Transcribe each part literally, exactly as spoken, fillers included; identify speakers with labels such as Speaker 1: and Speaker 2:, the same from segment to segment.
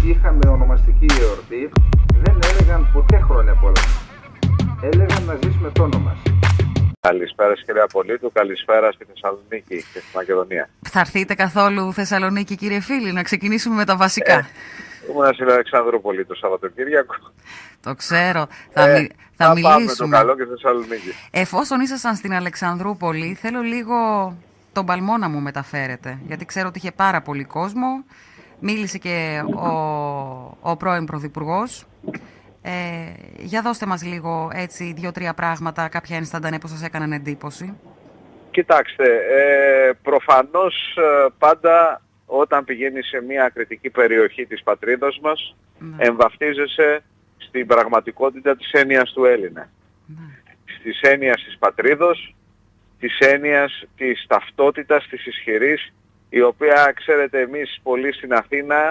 Speaker 1: είχαμε ονομαστική εορτή, δεν έλεγαν ποτέ χρόνια πολλά. Έλεγαν να ζεις με το όνομα.
Speaker 2: Καλησπέρα κύριε Απολίτου, καλησπέρα στη Θεσσαλονίκη και στη Μακεδονία.
Speaker 3: Θα έρθείτε καθόλου Θεσσαλονίκη, κύριε φίλη, να ξεκινήσουμε με τα βασικά?
Speaker 2: Ε, ήμουν στην Αλεξανδρούπολη το Σαββατοκύριακο.
Speaker 3: Το ξέρω. Θα,
Speaker 2: ε,
Speaker 3: μι... θα, θα
Speaker 2: μιλήσουμε.
Speaker 3: μιλήσουμε.
Speaker 2: Το καλό και Θεσσαλονίκη.
Speaker 3: Εφόσον ήσασταν στην Αλεξανδρούπολη, θέλω λίγο τον παλμό να μου μεταφέρετε. Γιατί ξέρω ότι είχε πάρα πολύ κόσμο. Μίλησε και ο, ο πρώην Πρωθυπουργός. Ε, για δώστε μας λίγο έτσι δύο-τρία πράγματα, κάποια ένσταντα που σας έκαναν εντύπωση.
Speaker 2: Κοιτάξτε, ε, προφανώς πάντα όταν πηγαίνεις σε μια κριτική περιοχή της πατρίδας μας, ναι, εμβαθίζεσαι στην πραγματικότητα της έννοιας του Έλληνα. Ναι. Στις έννοιας της πατρίδος, της έννοιας της ταυτότητας, της ισχυρής, η οποία, ξέρετε, εμείς πολλοί στην Αθήνα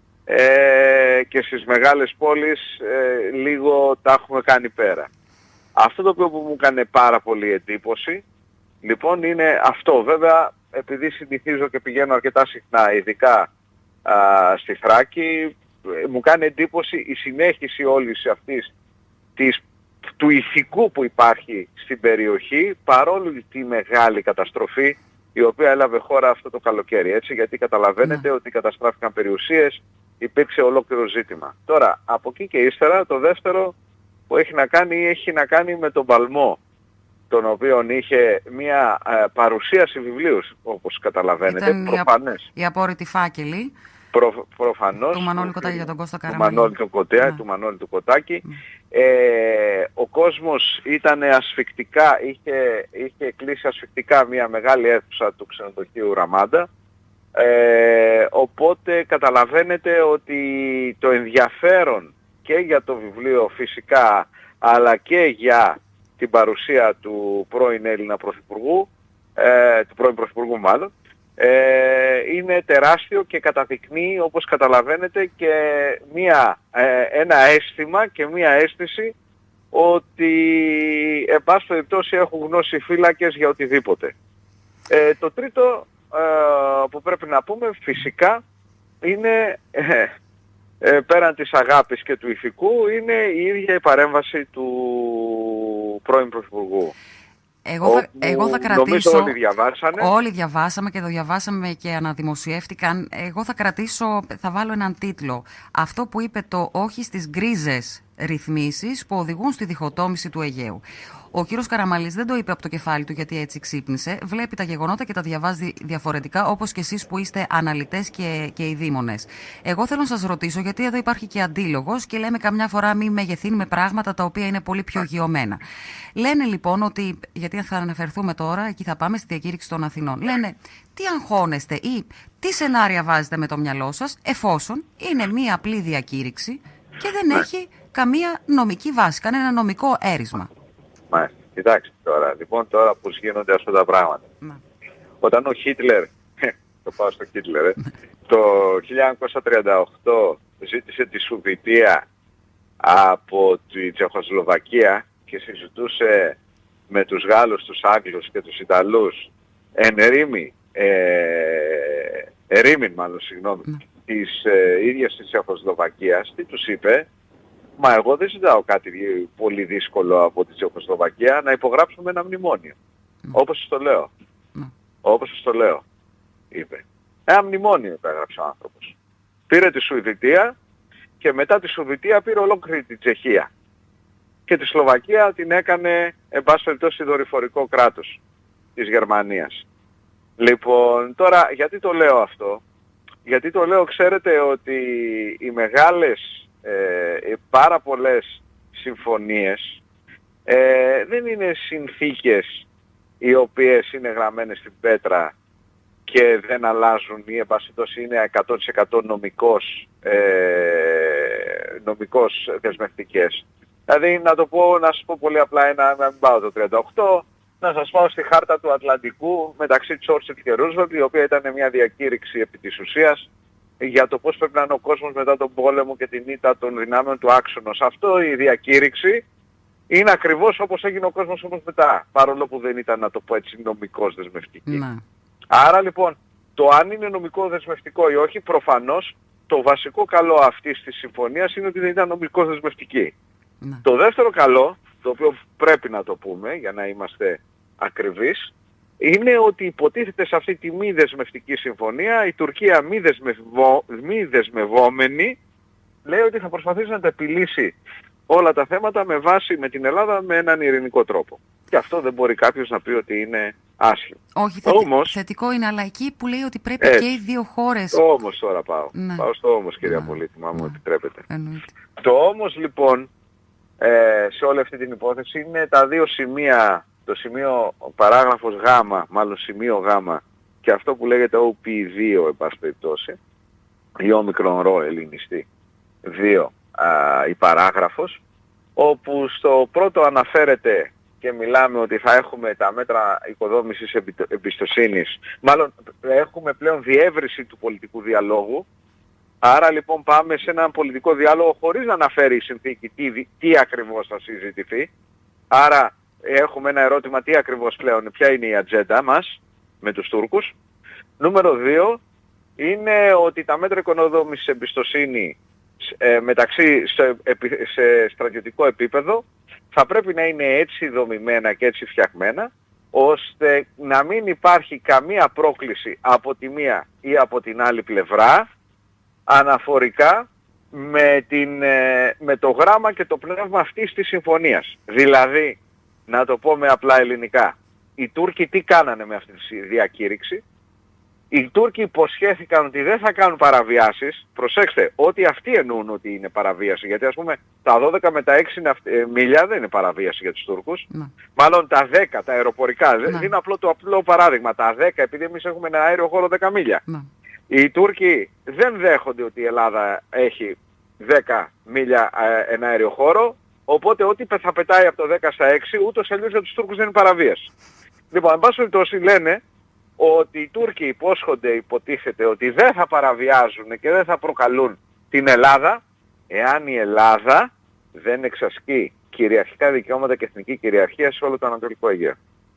Speaker 2: ε, και στις μεγάλες πόλεις ε, λίγο τα έχουμε κάνει πέρα. Αυτό το οποίο που μου έκανε πάρα πολύ εντύπωση, λοιπόν, είναι αυτό. Βέβαια, επειδή συνηθίζω και πηγαίνω αρκετά συχνά, ειδικά α, στη Θράκη, μου κάνει εντύπωση η συνέχιση όλης αυτής της, του ηθικού που υπάρχει στην περιοχή, παρόλο τη μεγάλη καταστροφή η οποία έλαβε χώρα αυτό το καλοκαίρι, έτσι, γιατί καταλαβαίνετε ναι. ότι καταστράφηκαν περιουσίες, υπήρξε ολόκληρο ζήτημα. Τώρα, από εκεί και ύστερα, το δεύτερο που έχει να κάνει, έχει να κάνει με τον παλμό, τον οποίο είχε μια ε, παρουσίαση βιβλίου, όπως καταλαβαίνετε,
Speaker 3: ήταν
Speaker 2: προφανές.
Speaker 3: Η απόρριτη φάκελη.
Speaker 2: Προ, προφανώς.
Speaker 3: Του Μανώλη Κοτάκη για τον Κώστα Καραμανλή.
Speaker 2: Του Μανώλη του, Κοτέ,
Speaker 3: ναι.
Speaker 2: του Μανώλη του Κοτάκη. Ναι. Ε, ο κόσμος ήταν ασφικτικά, είχε, είχε κλείσει ασφικτικά μια μεγάλη αίθουσα του ξενοδοχείου Ραμάντα. Ε, οπότε καταλαβαίνετε ότι το ενδιαφέρον και για το βιβλίο φυσικά, αλλά και για την παρουσία του πρώην Έλληνα Πρωθυπουργού, ε, του πρώην Πρωθυπουργού μάλλον, ε, είναι τεράστιο και καταδεικνύει, όπως καταλαβαίνετε, και μια, ε, ένα αίσθημα και μια αίσθηση ότι εν πάση περιπτώσει έχουν γνώση φύλακες για οτιδήποτε. Ε, το τρίτο ε, που πρέπει να πούμε φυσικά είναι, ε, ε, πέραν της αγάπης και του ηθικού, είναι η ίδια η παρέμβαση του πρώην Πρωθυπουργού.
Speaker 3: Εγώ θα, εγώ θα κρατήσω,
Speaker 2: όλοι διαβάσανε.
Speaker 3: Όλοι διαβάσαμε και το διαβάσαμε και αναδημοσιεύτηκαν. Εγώ θα κρατήσω, θα βάλω έναν τίτλο. Αυτό που είπε το όχι στις γκρίζες ρυθμίσεις που οδηγούν στη διχοτόμηση του Αιγαίου. Ο κύριος Καραμανλής δεν το είπε από το κεφάλι του γιατί έτσι ξύπνησε. Βλέπει τα γεγονότα και τα διαβάζει διαφορετικά, όπως και εσείς που είστε αναλυτές και, και ειδήμονες. Εγώ θέλω να σας ρωτήσω, γιατί εδώ υπάρχει και αντίλογος και λέμε καμιά φορά μη μεγεθύνουμε πράγματα τα οποία είναι πολύ πιο γιωμένα. Λένε λοιπόν ότι, γιατί θα αναφερθούμε τώρα, εκεί θα πάμε στη διακήρυξη των Αθηνών. Λένε τι αγχώνεστε ή τι σενάρια βάζετε με το μυαλό σας, εφόσον είναι μία απλή διακήρυξη και δεν έχει καμία νομική βάση, κανένα νομικό έρισμα.
Speaker 2: Μάλιστα. Κοιτάξτε τώρα, λοιπόν, τώρα πώς γίνονται αυτά τα πράγματα. Μα. Όταν ο Χίτλερ, το πάω στο Χίτλερ, ε, το χίλια εννιακόσια τριάντα οκτώ ζήτησε τη Σουηδία από τη Τσεχοσλοβακία και συζητούσε με τους Γάλλους, τους Άγγλους και τους Ιταλούς εν ερήμη, ε, ερήμην μάλλον, συγγνώμη, mm. της ε, ίδιας της Τσεχοσλοβακίας, τι τους είπε? Μα εγώ δεν ζητάω κάτι πολύ δύσκολο από τη Τσεχοσλοβακία, να υπογράψουμε ένα μνημόνιο. Mm. Όπως σας το λέω. Mm. Όπως σας το λέω, είπε. Ένα μνημόνιο υπέγραψε ο άνθρωπος. Πήρε τη Σουηδία και μετά τη Σουηδία πήρε ολόκληρη την Τσεχία. Και τη Σλοβακία την έκανε, εν πάση περιπτώσει, δορυφορικό κράτος της Γερμανίας. Λοιπόν, τώρα γιατί το λέω αυτό? Γιατί το λέω, ξέρετε, ότι οι μεγάλες Ε, πάρα πολλές συμφωνίες ε, δεν είναι συνθήκες οι οποίες είναι γραμμένες στην πέτρα και δεν αλλάζουν ή εν πάση περιπτώσει είναι εκατό τοις εκατό νομικός, ε, νομικός δεσμευτικές. Δηλαδή να το πω, να σας πω πολύ απλά, ένα, να μην πάω το τριάντα οκτώ, να σας πάω στη χάρτα του Ατλαντικού μεταξύ Τσόρτσιλ και Ρούσβελτ, η οποία ήταν μια διακήρυξη επί της ουσίας για το πώς πρέπει να είναι ο κόσμος μετά τον πόλεμο και την ήττα των δυνάμεων του άξονος. Αυτό η διακήρυξη είναι ακριβώς όπως έγινε ο κόσμος όμως μετά, παρόλο που δεν ήταν, να το πω έτσι, νομικός δεσμευτική.
Speaker 3: Να.
Speaker 2: Άρα λοιπόν, το αν είναι νομικό δεσμευτικό ή όχι, προφανώς το βασικό καλό αυτής της συμφωνίας είναι ότι δεν ήταν νομικώς δεσμευτική.
Speaker 3: Ναι.
Speaker 2: Το δεύτερο καλό, το οποίο πρέπει να το πούμε για να είμαστε ακριβείς, είναι ότι υποτίθεται σε αυτή τη μη δεσμευτική συμφωνία η Τουρκία μη, δεσμευό, μη δεσμευόμενη λέει ότι θα προσπαθήσει να τα επιλύσει όλα τα θέματα με βάση με την Ελλάδα με έναν ειρηνικό τρόπο. Και αυτό δεν μπορεί κάποιος να πει ότι είναι άσχημο.
Speaker 3: Όχι, θετι...
Speaker 2: όμως,
Speaker 3: θετικό είναι, αλλά εκεί που λέει ότι πρέπει
Speaker 2: έτσι,
Speaker 3: και οι δύο χώρες...
Speaker 2: Το όμως τώρα πάω.
Speaker 3: Ναι.
Speaker 2: Πάω στο όμως, κυρία
Speaker 3: Ναι.
Speaker 2: Πολύτιμα, αν μου
Speaker 3: Ναι.
Speaker 2: επιτρέπετε.
Speaker 3: Εννοείται.
Speaker 2: Το όμως λοιπόν ε, σε όλη αυτή την υπόθεση είναι τα δύο σημεία, το σημείο ο παράγραφος Γ, μάλλον σημείο Γ και αυτό που λέγεται ο πι δύο εν πάση περιπτώσει, ή όμικρον ρο ελληνιστή δύο α, η παράγραφος, όπου στο πρώτο αναφέρεται και μιλάμε ότι θα έχουμε τα μέτρα οικοδόμησης εμπιστοσύνης, μάλλον έχουμε πλέον διεύρυνση του πολιτικού διαλόγου. Άρα λοιπόν πάμε σε έναν πολιτικό διάλογο χωρίς να αναφέρει η συνθήκη τι, τι ακριβώς θα συζητηθεί. Άρα έχουμε ένα ερώτημα τι ακριβώς πλέον, ποια είναι η ατζέντα μας με τους Τούρκους. Νούμερο δύο είναι ότι τα μέτρα οικοδόμησης εμπιστοσύνη ε, μεταξύ σε, σε στρατιωτικό επίπεδο θα πρέπει να είναι έτσι δομημένα και έτσι φτιαγμένα ώστε να μην υπάρχει καμία πρόκληση από τη μία ή από την άλλη πλευρά αναφορικά με, την, με το γράμμα και το πνεύμα αυτής της συμφωνίας. Δηλαδή, να το πω με απλά ελληνικά, οι Τούρκοι τι κάνανε με αυτή τη διακήρυξη? Οι Τούρκοι υποσχέθηκαν ότι δεν θα κάνουν παραβιάσεις. Προσέξτε, ότι αυτοί εννοούν ότι είναι παραβίαση. Γιατί ας πούμε τα δώδεκα με τα έξι μίλια δεν είναι παραβίαση για τους Τούρκους. Ναι. Μάλλον τα δέκα, τα αεροπορικά. Ναι. Είναι απλό το απλό παράδειγμα. Τα δέκα, επειδή εμείς έχουμε ένα αέριο χώρο δέκα μίλια. Ναι. Οι Τούρκοι δεν δέχονται ότι η Ελλάδα έχει δέκα μίλια ένα αέριο χώρο. Οπότε ό,τι θα πετάει από το δέκα στα έξι, ούτως αλλιώς για τους Τούρκους δεν είναι παραβίαση. Λοιπόν, εν πάση περιπτώσει λένε ότι οι Τούρκοι υπόσχονται, υποτίθεται, ότι δεν θα παραβιάζουν και δεν θα προκαλούν την Ελλάδα, εάν η Ελλάδα δεν εξασκεί κυριαρχικά δικαιώματα και εθνική κυριαρχία σε όλο το Ανατολικό Αιγαίο.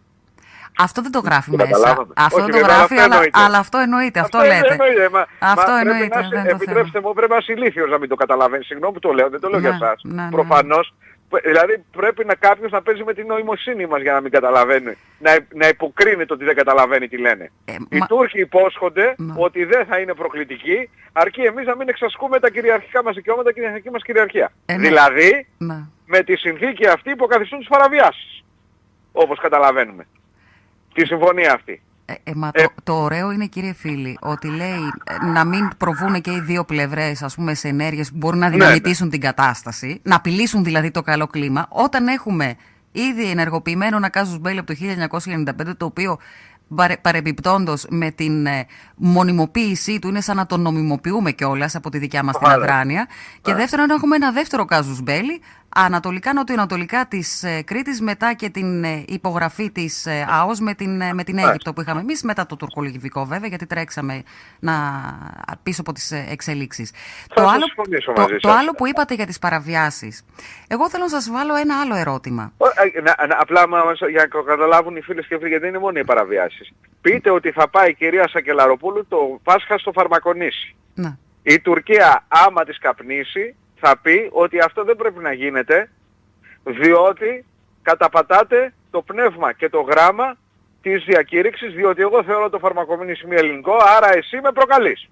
Speaker 3: Αυτό δεν το γράφει το μέσα. Αυτό δεν το γράφει, αλλά, αλλά αυτό εννοείται. Αυτό, αυτό λέτε.
Speaker 2: Εννοείται, μα,
Speaker 3: αυτό
Speaker 2: μα
Speaker 3: εννοείται.
Speaker 2: Να, δεν επιτρέψτε μου, πρέπει να είσαι ηλίθιος να μην το καταλαβαίνει. Συγγνώμη που το λέω, δεν το λέω ναι, για εσάς. Ναι, ναι. Προφανώς. Δηλαδή πρέπει να κάποιος να παίζει με την νοημοσύνη μας για να μην καταλαβαίνει, να, να υποκρίνεται ότι δεν καταλαβαίνει τι λένε. Ε, Οι μα... Τούρκοι υπόσχονται μα... ότι δεν θα είναι προκλητικοί, αρκεί εμείς να μην εξασκούμε τα κυριαρχικά μας δικαιώματα και την εθνική μας κυριαρχία. Ε, δηλαδή, ναι. με τη συνθήκη αυτή υποκαθιστούν τις παραβιάσεις, όπως καταλαβαίνουμε. Τη συμφωνία αυτή.
Speaker 3: Ε, ε, μα το, ε, το ωραίο είναι, κύριε Φίλη, ότι λέει να μην προβούν και οι δύο πλευρές, ας πούμε, σε ενέργειες που μπορούν να δυναμητήσουν ναι, ναι. την κατάσταση, να απειλήσουν δηλαδή το καλό κλίμα, όταν έχουμε ήδη ενεργοποιημένο ένα casus belli από το χίλια εννιακόσια ενενήντα πέντε, το οποίο παρεμπιπτόντως με την ε, μονιμοποίησή του είναι σαν να τον νομιμοποιούμε κιόλας από τη δικιά μας την αδράνεια. Και δεύτερον, έχουμε ένα δεύτερο casus belli ανατολικά, νοτιοανατολικά της ε, Κρήτης, μετά και την ε, υπογραφή της ε, ΑΟΣ με την, ε, με την Αίγυπτο που είχαμε εμείς, μετά το τουρκολιβικό βέβαια, γιατί τρέξαμε να, πίσω από τις ε, εξελίξεις. Το άλλο, το, το άλλο που είπατε για τις παραβιάσεις, εγώ θέλω να σας βάλω ένα άλλο ερώτημα.
Speaker 2: Να, να, απλά για να καταλάβουν οι φίλες και φίλοι, γιατί δεν είναι μόνο οι παραβιάσεις. Πείτε ότι θα πάει η κυρία Σακελαροπούλου το Πάσχα στο Φαρμακονήσι. Να. Η Τουρκία άμα της καπνίσει θα πει ότι αυτό δεν πρέπει να γίνεται, διότι καταπατάτε το πνεύμα και το γράμμα της διακήρυξης, διότι εγώ θεωρώ το φαρμακομήνυση μη ελληνικό, άρα εσύ με προκαλείς.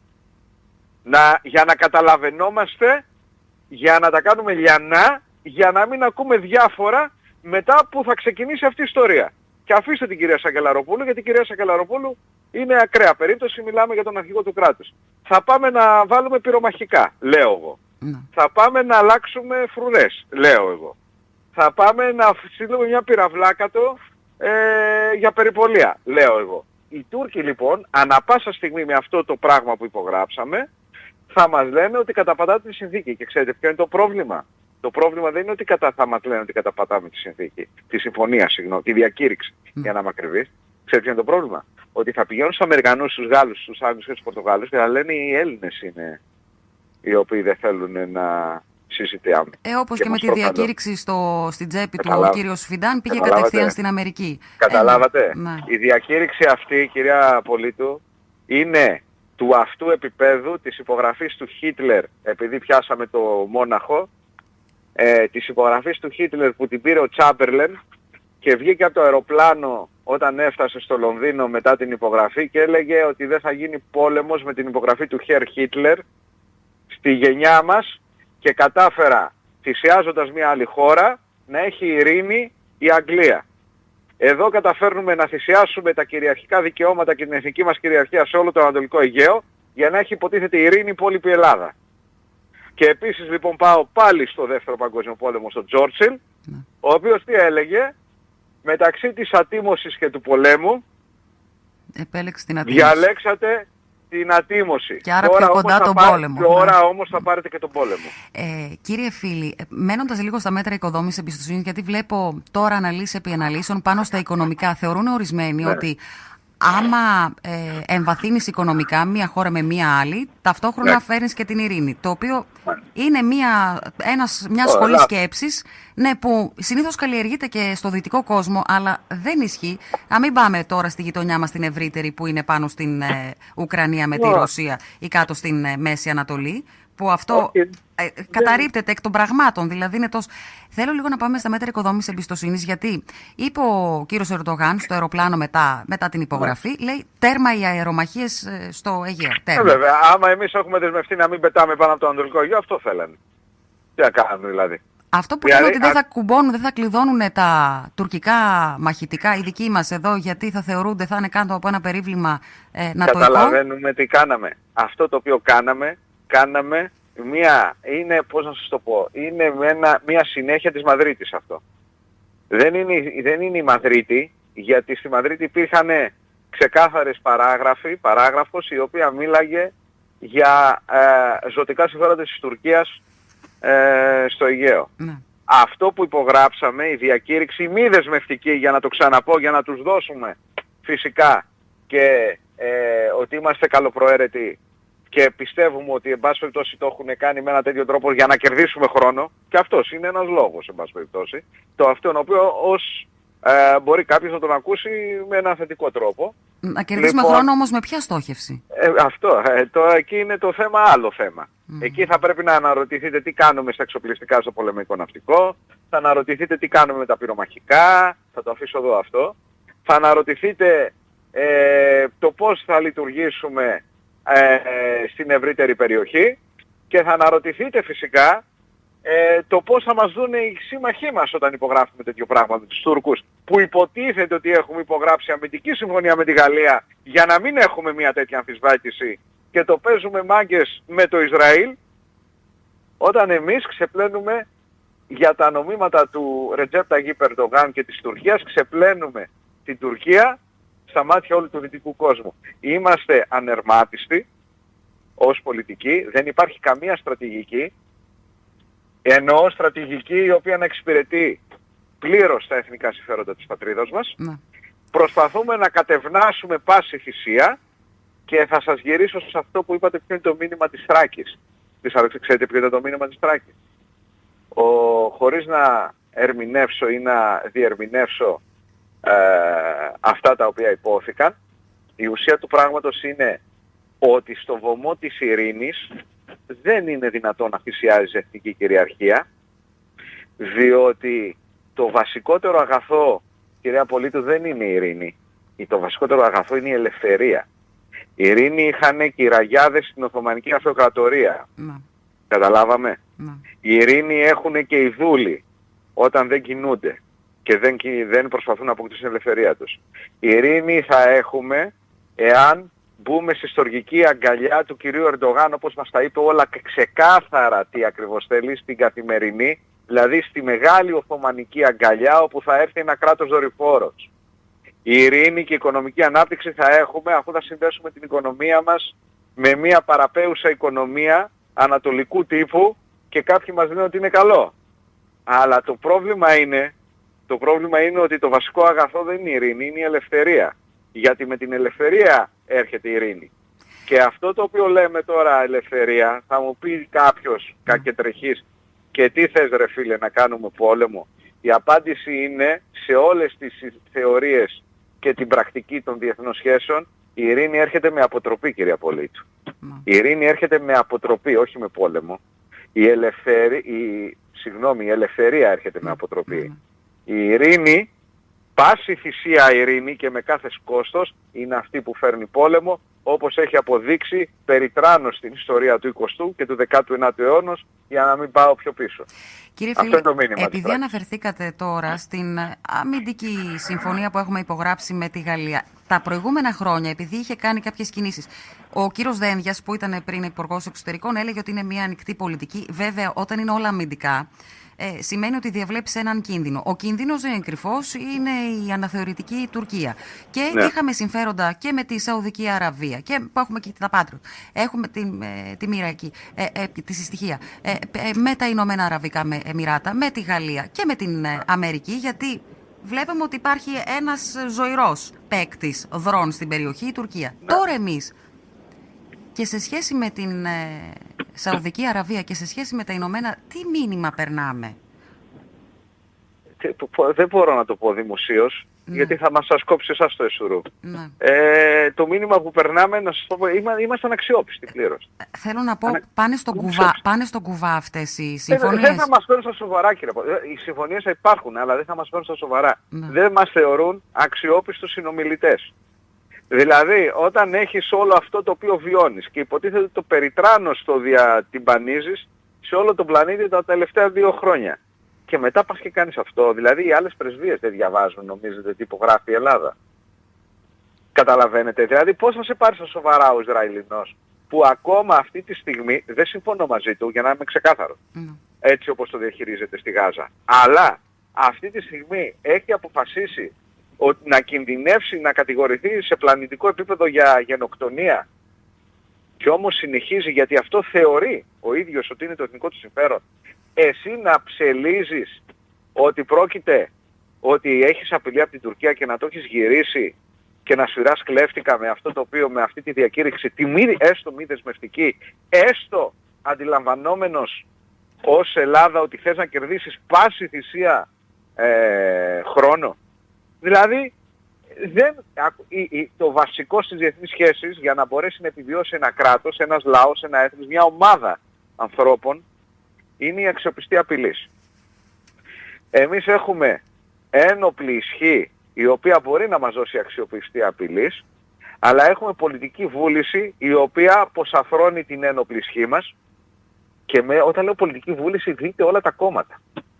Speaker 2: Να, για να καταλαβαίνόμαστε, για να τα κάνουμε λιανά, για να μην ακούμε διάφορα μετά που θα ξεκινήσει αυτή η ιστορία. Και αφήστε την κυρία Σακελαροπούλου, γιατί η κυρία Σακελαροπούλου είναι ακραία περίπτωση, μιλάμε για τον αρχηγό του κράτους. Θα πάμε να βάλουμε πυρομαχικά, λέω εγώ. Mm. Θα πάμε να αλλάξουμε φρουρές, λέω εγώ. Θα πάμε να στείλουμε μια πυραυλάκατο ε, για περιπολία, λέω εγώ. Οι Τούρκοι λοιπόν, ανά πάσα στιγμή με αυτό το πράγμα που υπογράψαμε, θα μας λένε ότι καταπατάτε τη συνθήκη. Και ξέρετε ποιο είναι το πρόβλημα? Το πρόβλημα δεν είναι ότι κατά, θα μας λένε ότι καταπατάμε τη συνθήκη, τη συμφωνία, συγγνώμη, τη διακήρυξη, mm. για να είμαι ακριβής. Ξέρετε ποιο είναι το πρόβλημα? Ότι θα πηγαίνουν στους Αμερικανούς, στους Γάλλους, στους Άγγλους και στους Πορτογάλους και θα λένε οι Έλληνες είναι οι οποίοι δεν θέλουν να συζητάμε.
Speaker 3: Ε, όπως και, και με τη προκαλώ. διακήρυξη στο, στην τσέπη του ο κύριος Φιντάν πήγε Καταλάβατε. κατευθείαν στην Αμερική.
Speaker 2: Καταλάβατε.
Speaker 3: Ε, ναι.
Speaker 2: Η διακήρυξη αυτή, κυρία Πολύτου, είναι του αυτού επίπεδου της υπογραφής του Χίτλερ, επειδή πιάσαμε το Μόναχο, ε, της υπογραφής του Χίτλερ που την πήρε ο Τσάμπερλεν και βγήκε από το αεροπλάνο όταν έφτασε στο Λονδίνο μετά την υπογραφή και έλεγε ότι δεν θα γίνει πόλεμος με την υπογραφή του Χερ Χίτλερ στη γενιά μας και κατάφερα, θυσιάζοντας μια άλλη χώρα, να έχει ειρήνη η Αγγλία. Εδώ καταφέρνουμε να θυσιάσουμε τα κυριαρχικά δικαιώματα και την εθνική μας κυριαρχία σε όλο το Ανατολικό Αιγαίο για να έχει υποτίθεται ειρήνη η υπόλοιπη Ελλάδα. Και επίσης λοιπόν πάω πάλι στο δεύτερο παγκόσμιο πόλεμο, στον Τσόρτσιλ, ναι. ο οποίος τι έλεγε, μεταξύ της ατίμωσης και του πολέμου,
Speaker 3: επέλεξε την ατίμωση.
Speaker 2: Διαλέξατε την ατίμωση.
Speaker 3: Και άρα πιο κοντά τον
Speaker 2: πάρει,
Speaker 3: πόλεμο.
Speaker 2: Και ώρα όμως θα πάρετε και τον πόλεμο.
Speaker 3: Ε, κύριε Φίλη, μένοντας λίγο στα μέτρα οικοδόμησης εμπιστοσύνης, γιατί βλέπω τώρα αναλύσεις επί αναλύσεων πάνω στα οικονομικά, θεωρούν ορισμένοι ναι. ότι άμα ε, εμβαθύνεις οικονομικά μία χώρα με μία άλλη, ταυτόχρονα ναι. φέρνεις και την ειρήνη. Το οποίο ναι. είναι μία, ένας, μια σχολή σκέψης ναι, που συνήθως καλλιεργείται και στο δυτικό κόσμο, αλλά δεν ισχύει. Να μην πάμε τώρα στη γειτονιά μας την ευρύτερη που είναι πάνω στην ε, Ουκρανία με τη Ρωσία ή κάτω στην ε, Μέση Ανατολή, που αυτό okay. ε, καταρρίπτεται εκ των πραγμάτων. Δηλαδή είναι τόσο... Θέλω λίγο να πάμε στα μέτρα οικοδόμησης εμπιστοσύνης, γιατί είπε ο κύριος Ερντογάν στο αεροπλάνο μετά, μετά την υπογραφή, yeah. λέει τέρμα οι αερομαχίες στο Αιγαίο.
Speaker 2: Ε, βέβαια, άμα εμείς έχουμε δεσμευτεί να μην πετάμε πάνω από το Ανατολικό Αιγαίο, αυτό θέλανε. Τι να κάνουμε δηλαδή.
Speaker 3: Αυτό που λένε ότι δεν θα κουμπώνουν, δεν θα κλειδώνουν τα τουρκικά μαχητικά, οι δικοί μας εδώ, γιατί θα θεωρούνται, θα είναι κάτω από ένα περίβλημα ε, νατοϊκό.
Speaker 2: Καταλαβαίνουμε τι κάναμε. Αυτό το οποίο κάναμε, κάναμε μία, είναι, πώς να σας το πω, είναι ένα, μία συνέχεια της Μαδρίτης αυτό. Δεν είναι, δεν είναι η Μαδρίτη, γιατί στη Μαδρίτη υπήρχαν ξεκάθαρες παράγραφοι, παράγραφος η οποία μίλαγε για ε, ζωτικά συμφέροντα της Τουρκίας ε, στο Αιγαίο. Ναι. Αυτό που υπογράψαμε, η διακήρυξη μη δεσμευτική, για να το ξαναπώ, για να τους δώσουμε φυσικά και ε, ότι είμαστε καλοπροαίρετοι και πιστεύουμε ότι εν πάση περιπτώσει το έχουν κάνει με ένα τέτοιο τρόπο για να κερδίσουμε χρόνο, και αυτός είναι ένας λόγος εν πάση περιπτώσει, το αυτόν ο οποίο ως ε, μπορεί κάποιος να τον ακούσει με ένα θετικό τρόπο.
Speaker 3: Να κερδίσουμε λοιπόν, χρόνο όμως με ποια στόχευση?
Speaker 2: Ε, αυτό, ε, το, εκεί είναι το θέμα, άλλο θέμα. Mm. Εκεί θα πρέπει να αναρωτηθείτε τι κάνουμε στα εξοπλιστικά στο πολεμικό ναυτικό, θα αναρωτηθείτε τι κάνουμε με τα πυρομαχικά, θα το αφήσω εδώ αυτό, θα αναρωτηθείτε ε, το πώς θα λειτουργήσουμε ε, στην ευρύτερη περιοχή και θα αναρωτηθείτε φυσικά ε, το πώς θα μας δουν οι σύμμαχοί μας όταν υπογράφουμε τέτοιο πράγμα με τους Τούρκους, που υποτίθεται ότι έχουμε υπογράψει αμυντική συμφωνία με τη Γαλλία για να μην έχουμε μια τέτοια αμφισβήτηση και το παίζουμε μάγκες με το Ισραήλ, όταν εμείς ξεπλένουμε για τα νομίματα του Ρετζέπ Ταγίπ Ερντογάν και της Τουρκίας, ξεπλένουμε την Τουρκία στα μάτια όλου του δυτικού κόσμου. Είμαστε ανερμάτιστοι ως πολιτικοί, δεν υπάρχει καμία στρατηγική, εννοώ στρατηγική η οποία να εξυπηρετεί πλήρως τα εθνικά συμφέροντα της πατρίδας μας. Ναι. Προσπαθούμε να κατευνάσουμε πάση θυσία και θα σας γυρίσω σε αυτό που είπατε, ποιο είναι το μήνυμα της Θράκης. Ξέρετε ποιο είναι το μήνυμα της Θράκης? Ο, χωρίς να ερμηνεύσω ή να διερμηνεύσω ε, αυτά τα οποία υπόθηκαν, η ουσία του πράγματος είναι ότι στο βωμό της ειρήνης δεν είναι δυνατόν να θυσιάζει εθνική κυριαρχία, διότι το βασικότερο αγαθό, κυρία Πολίτου, δεν είναι η ειρήνη. Το βασικότερο αγαθό είναι η ελευθερία. Η ειρήνη είχαν και οι ραγιάδες στην Οθωμανική Αυτοκρατορία. Να. Καταλάβαμε. Να. Η ειρήνη έχουν και οι δούλοι όταν δεν κινούνται και δεν, δεν προσπαθούν να αποκτήσουν την ελευθερία τους. Η ειρήνη θα έχουμε εάν μπούμε στη στοργική αγκαλιά του κυρίου Ερντογάν, όπως μας τα είπε όλα ξεκάθαρα τι ακριβώς θέλει, στην καθημερινή, δηλαδή στη μεγάλη Οθωμανική αγκαλιά όπου θα έρθει ένα κράτος δορυφόρος. Η ειρήνη και η οικονομική ανάπτυξη θα έχουμε αφού θα συνδέσουμε την οικονομία μας με μια παραπέουσα οικονομία ανατολικού τύπου και κάποιοι μας λένε ότι είναι καλό. Αλλά το πρόβλημα είναι, το πρόβλημα είναι ότι το βασικό αγαθό δεν είναι η ειρήνη, είναι η ελευθερία. Γιατί με την ελευθερία έρχεται η ειρήνη. Και αυτό το οποίο λέμε τώρα ελευθερία, θα μου πει κάποιος κακετρεχής, και τι θες ρε φίλε, να κάνουμε πόλεμο? Η απάντηση είναι, σε όλες τις θεωρίες και την πρακτική των διεθνών σχέσεων, η ειρήνη έρχεται με αποτροπή, κυρία Πολίτου. Mm. Η ειρήνη έρχεται με αποτροπή, όχι με πόλεμο. Η, ελευθερία, η, συγγνώμη, η ελευθερία έρχεται mm. με αποτροπή. Mm. Η ειρήνη, πάση θυσία ειρήνη και με κάθε κόστος, είναι αυτή που φέρνει πόλεμο, όπως έχει αποδείξει περιτράνως στην ιστορία του εικοστού και του δεκάτου ενάτου αιώνα, για να μην πάω πιο πίσω.
Speaker 3: Κύριε Φίλη, επειδή αναφερθήκατε τώρα στην αμυντική συμφωνία που έχουμε υπογράψει με τη Γαλλία, τα προηγούμενα χρόνια, επειδή είχε κάνει κάποιες κινήσεις, ο κύριος Δένδιας, που ήταν πριν υπουργός εξωτερικών, έλεγε ότι είναι μια ανοιχτή πολιτική. Βέβαια, όταν είναι όλα αμυντικά, Ε, σημαίνει ότι διαβλέψει έναν κίνδυνο. Ο κίνδυνος δεν είναι κρυφός, είναι η αναθεωρητική Τουρκία. Και ναι. είχαμε συμφέροντα και με τη Σαουδική Αραβία, και που έχουμε και τα Πάτρου. Έχουμε τη, ε, τη Μοιρακή, ε, ε, τη συστοιχία, ε, ε, με τα Ηνωμένα Αραβικά Εμιράτα, με τη Γαλλία και με την ε, Αμερική, γιατί βλέπουμε ότι υπάρχει ένας ζωηρός παίκτης δρόν στην περιοχή, η Τουρκία. Ναι. Τώρα εμείς, και σε σχέση με την ε, Σαουδική Αραβία και σε σχέση με τα Ηνωμένα, τι μήνυμα περνάμε?
Speaker 2: Δεν μπορώ να το πω δημοσίως, ναι. γιατί θα μας σας κόψει εσάς το εσουρού. Ναι. Ε, το μήνυμα που περνάμε, να σας το πω, είμαστε αναξιόπιστοι πλήρως.
Speaker 3: Θέλω να πω, Ανα... πάνε, στον κουβά, πάνε στον κουβά αυτές οι συμφωνίες.
Speaker 2: Δεν, δεν θα μας φέρουν στα σοβαρά, κύριε. Οι συμφωνίες θα υπάρχουν, αλλά δεν θα μας φέρουν στα σοβαρά. Ναι. Δεν μας θεωρούν αξιόπιστους συνομιλητές. Δηλαδή, όταν έχεις όλο αυτό το οποίο βιώνεις και υποτίθεται το περιτράνος το διατυμπανίζεις σε όλο τον πλανήτη τα τελευταία δύο χρόνια. Και μετά πας και κάνεις αυτό. Δηλαδή, οι άλλες πρεσβείες δεν διαβάζουν, νομίζετε, τι υπογράφει η Ελλάδα. Καταλαβαίνετε. Δηλαδή, πώς θα σε πάρει στα σοβαρά ο Ισραηλινός, που ακόμα αυτή τη στιγμή, δεν συμφωνώ μαζί του, για να είμαι ξεκάθαρο, mm. έτσι όπως το διαχειρίζεται στη Γάζα. Αλλά, αυτή τη στιγμή έχει αποφασίσει ότι να κινδυνεύσει, να κατηγορηθεί σε πλανητικό επίπεδο για γενοκτονία, και όμως συνεχίζει, γιατί αυτό θεωρεί ο ίδιος ότι είναι το εθνικό του συμφέρον, εσύ να ψελίζεις ότι πρόκειται, ότι έχεις απειλή από την Τουρκία και να το έχεις γυρίσει και να σφυράς κλέφτηκα με αυτό το οποίο, με αυτή τη διακήρυξη, τη μη, έστω μη δεσμευτική, έστω αντιλαμβανόμενος ως Ελλάδα ότι θες να κερδίσεις πάση θυσία ε, χρόνο. Δηλαδή, δεν, το βασικό στις διεθνείς σχέσεις, για να μπορέσει να επιβιώσει ένα κράτος, ένας λαός, ένα έθνος, μια ομάδα ανθρώπων, είναι η αξιοπιστία απειλής. Εμείς έχουμε ένοπλη ισχύ, η οποία μπορεί να μας δώσει αξιοπιστία απειλής, αλλά έχουμε πολιτική βούληση, η οποία αποσαφρώνει την ένοπλη ισχύ μας, και με, όταν λέω πολιτική βούληση, δείτε όλα τα κόμματα.